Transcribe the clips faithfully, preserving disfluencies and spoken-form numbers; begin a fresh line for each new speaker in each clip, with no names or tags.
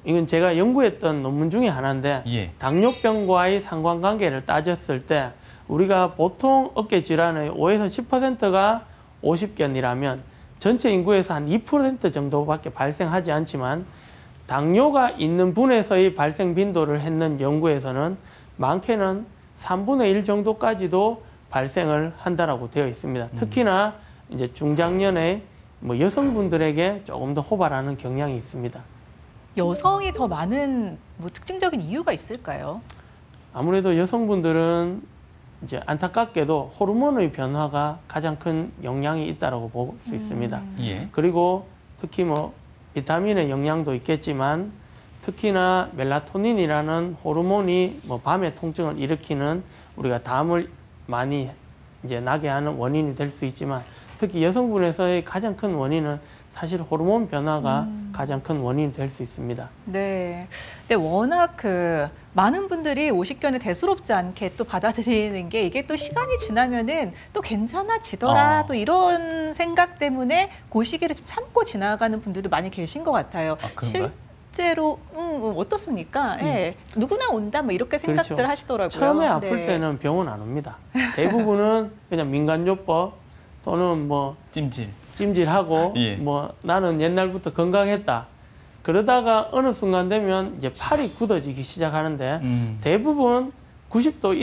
이건 제가 연구했던 논문 중에 하나인데
예.
당뇨병과의 상관관계를 따졌을 때 우리가 보통 어깨 질환의 오에서 십 퍼센트가 오십 견이라면 전체 인구에서 한 이 퍼센트 정도밖에 발생하지 않지만 당뇨가 있는 분에서의 발생 빈도를 했는 연구에서는 많게는 삼분의 일 정도까지도 발생을 한다라고 되어 있습니다. 특히나 이제 중장년의 뭐 여성분들에게 조금 더 호발하는 경향이 있습니다.
여성이 더 많은 뭐 특징적인 이유가 있을까요?
아무래도 여성분들은 이제 안타깝게도 호르몬의 변화가 가장 큰 영향이 있다고 볼 수
음.
있습니다.
예.
그리고 특히 뭐 비타민의 영향도 있겠지만 특히나 멜라토닌이라는 호르몬이 뭐 밤에 통증을 일으키는 우리가 담을 많이 이제 나게 하는 원인이 될 수 있지만 특히 여성분에서의 가장 큰 원인은 사실 호르몬 변화가
음.
가장 큰 원인이 될 수 있습니다.
네. 근데 워낙 그 많은 분들이 오십견을 대수롭지 않게 또 받아들이는 게 이게 또 시간이 지나면은 또 괜찮아지더라
아.
또 이런 생각 때문에 그 시기를 좀 참고 지나가는 분들도 많이 계신 것 같아요.
아, 그런가요?
실제로 음, 어떻습니까?
음.
예. 누구나 온다 뭐 이렇게 생각들
그렇죠.
하시더라고요.
처음에 아플
네.
때는 병원 안 옵니다. 대부분은 그냥 민간요법 또는 뭐
찜질.
찜질하고
예.
뭐 나는 옛날부터 건강했다. 그러다가 어느 순간 되면 이제 팔이 굳어지기 시작하는데
음.
대부분 구십 도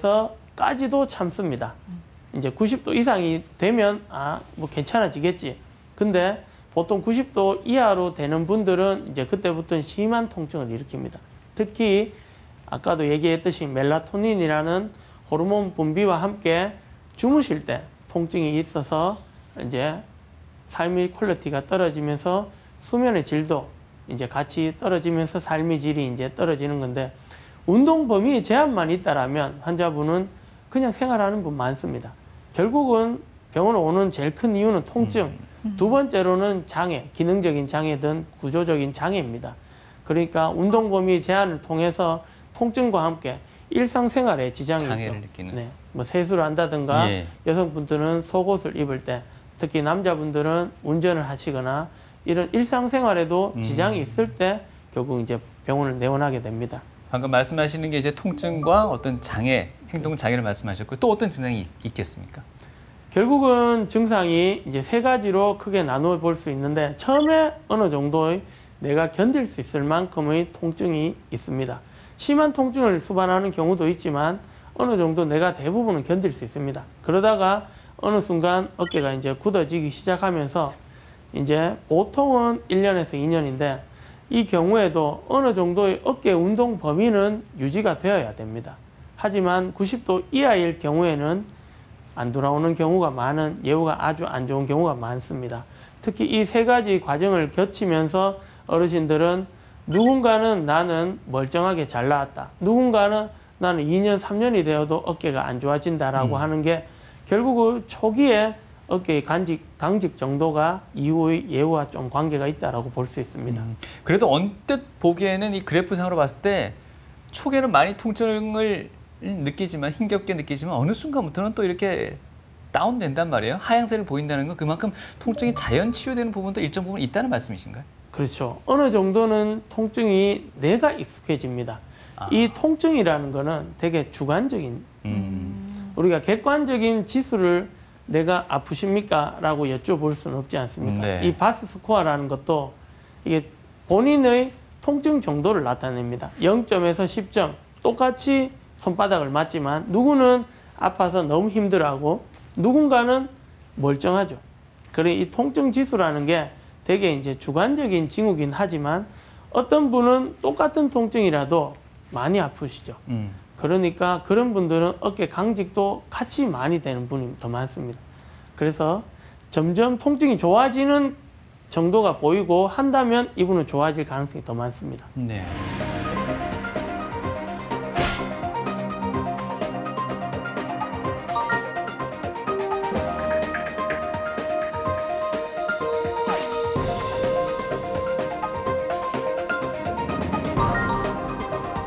이상에서까지도 참습니다. 이제 구십 도 이상이 되면 아, 뭐 괜찮아지겠지. 근데 보통 구십 도 이하로 되는 분들은 이제 그때부터는 심한 통증을 일으킵니다. 특히 아까도 얘기했듯이 멜라토닌이라는 호르몬 분비와 함께 주무실 때 통증이 있어서 이제 삶의 퀄리티가 떨어지면서 수면의 질도 이제 같이 떨어지면서 삶의 질이 이제 떨어지는 건데 운동 범위 제한만 있다라면 환자분은 그냥 생활하는 분 많습니다. 결국은 병원에 오는 제일 큰 이유는 통증, 두 번째로는 장애, 기능적인 장애든 구조적인 장애입니다. 그러니까 운동 범위 제한을 통해서 통증과 함께 일상생활에 지장이
장애를
있죠.
느끼는.
네, 뭐 세수를 한다든가
예.
여성분들은 속옷을 입을 때 특히 남자분들은 운전을 하시거나 이런 일상생활에도
음.
지장이 있을 때 결국 이제 병원을 내원하게 됩니다.
방금 말씀하시는 게 이제 통증과 어떤 장애, 행동 장애를 말씀하셨고 또 어떤 증상이 있겠습니까?
결국은 증상이 이제 세 가지로 크게 나누어 볼 수 있는데 처음에 어느 정도의 내가 견딜 수 있을 만큼의 통증이 있습니다. 심한 통증을 수반하는 경우도 있지만 어느 정도 내가 대부분은 견딜 수 있습니다. 그러다가 어느 순간 어깨가 이제 굳어지기 시작하면서 이제 보통은 일 년에서 이 년인데 이 경우에도 어느 정도의 어깨 운동 범위는 유지가 되어야 됩니다. 하지만 구십 도 이하일 경우에는 안 돌아오는 경우가 많은 예후가 아주 안 좋은 경우가 많습니다. 특히 이 세 가지 과정을 거치면서 어르신들은 누군가는 나는 멀쩡하게 잘 나왔다. 누군가는 나는 이 년, 삼 년이 되어도 어깨가 안 좋아진다라고
음.
하는 게 결국 초기에 어깨의 강직, 강직 정도가 이후의 예후와 좀 관계가 있다라고 볼 수 있습니다.
음. 그래도 언뜻 보기에는 이 그래프상으로 봤을 때 초기에는 많이 통증을 느끼지만 힘겹게 느끼지만 어느 순간부터는 또 이렇게 다운된단 말이에요. 하향세를 보인다는 건 그만큼 통증이 자연 치유되는 부분도 일정 부분 있다는 말씀이신가요?
그렇죠. 어느 정도는 통증이 내가 익숙해집니다.
아.
이 통증이라는 거는 되게 주관적인
음.
우리가 객관적인 지수를 내가 아프십니까? 라고 여쭤볼 수는 없지 않습니까?
네.
이 바스 스코어라는 것도 이게 본인의 통증 정도를 나타냅니다. 영 점에서 십 점 똑같이 손바닥을 맞지만 누구는 아파서 너무 힘들어하고 누군가는 멀쩡하죠. 그래 이 통증 지수라는 게 되게 이제 주관적인 징후긴 하지만 어떤 분은 똑같은 통증이라도 많이 아프시죠.
음.
그러니까 그런 분들은 어깨 강직도 같이 많이 되는 분이 더 많습니다. 그래서 점점 통증이 좋아지는 정도가 보이고 한다면 이분은 좋아질 가능성이 더 많습니다.
네.